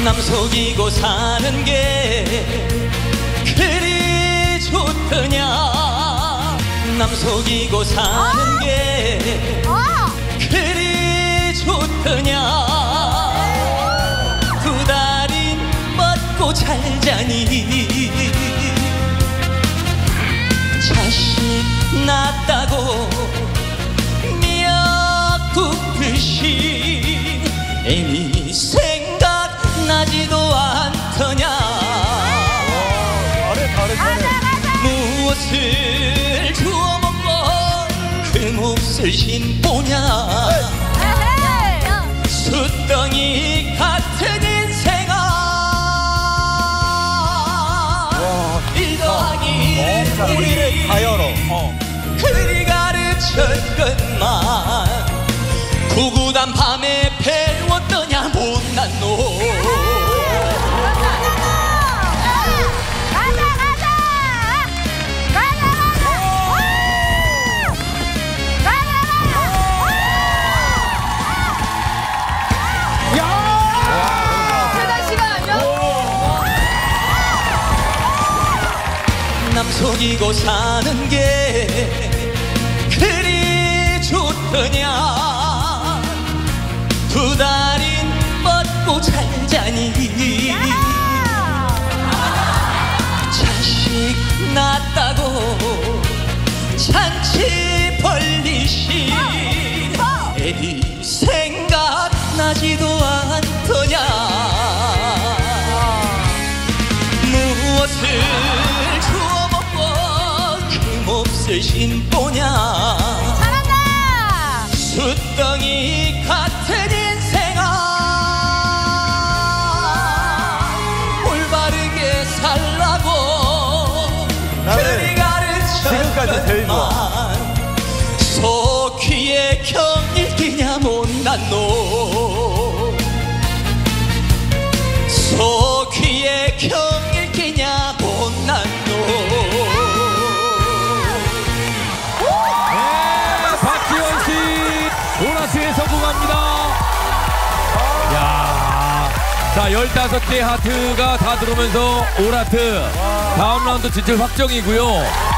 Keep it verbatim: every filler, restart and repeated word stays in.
남 속이고 사는 게 그리 좋더냐. 남 속이고 사는 게 그리 좋더냐. 두 달이 먹고 잘 자니 자식 낳았다고 미역국듯이 애미 생각나지도 않더냐. 무엇을 주워 먹고 그 몫을 신보냐. 숫덩이 같은 인생아 일 더하기 우리를 다 열어. 어. 그리 가르쳤건만 구구단 밤에 배웠더냐 못난 놈. 남 속이고 사는 게 그리 좋더냐. 두 달인 먹고 잘 자니 자식 낳았다고 잔치 벌리시 애리 생각나지도 않더냐. 무엇을 몫을 신보냐. 잘한다. 숫덩이 같은 인생아 올바르게 살라고 그리 가르쳤건만 속귀에 경일기냐 못난 놈. 속귀에 경일기냐 못난 놈. 보너스에 성공합니다. 야, 자 열다섯 개 하트가 다 들어오면서 올 하트 다음 라운드 진출 확정이고요.